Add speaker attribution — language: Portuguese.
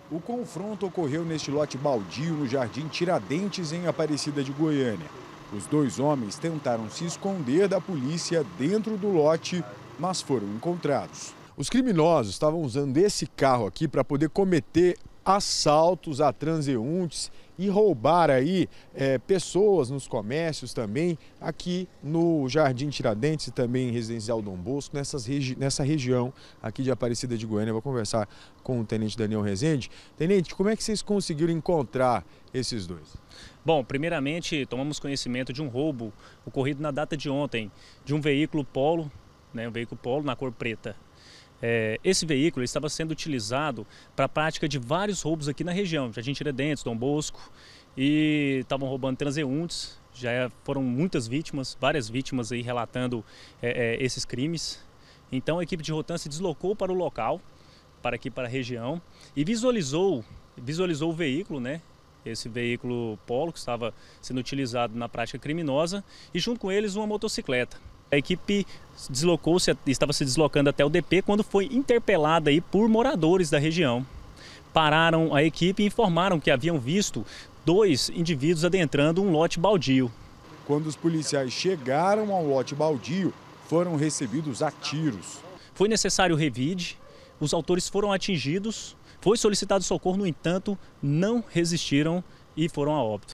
Speaker 1: O confronto ocorreu neste lote baldio no Jardim Tiradentes, em Aparecida de Goiânia. Os dois homens tentaram se esconder da polícia dentro do lote, mas foram encontrados. Os criminosos estavam usando esse carro aqui para poder cometer assaltos a transeuntes e roubar aí pessoas nos comércios também, aqui no Jardim Tiradentes e também em Residencial Dom Bosco, nessa região aqui de Aparecida de Goiânia. Eu vou conversar com o Tenente Daniel Rezende. Tenente, como é que vocês conseguiram encontrar esses dois?
Speaker 2: Bom, primeiramente tomamos conhecimento de um roubo ocorrido na data de ontem, de um veículo Polo, um veículo Polo na cor preta. Esse veículo estava sendo utilizado para a prática de vários roubos aqui na região, Jardim Tiradentes, Dom Bosco, e estavam roubando transeuntes. Já foram muitas vítimas, várias vítimas aí relatando esses crimes. Então a equipe de Rotan se deslocou para o local, para a região, e visualizou o veículo, esse veículo Polo que estava sendo utilizado na prática criminosa, e junto com eles uma motocicleta. A equipe estava se deslocando até o DP quando foi interpelada aí por moradores da região. Pararam a equipe e informaram que haviam visto dois indivíduos adentrando um lote baldio.
Speaker 1: Quando os policiais chegaram ao lote baldio, foram recebidos a tiros.
Speaker 2: Foi necessário revide, os autores foram atingidos, foi solicitado socorro, no entanto, não resistiram e foram a óbito.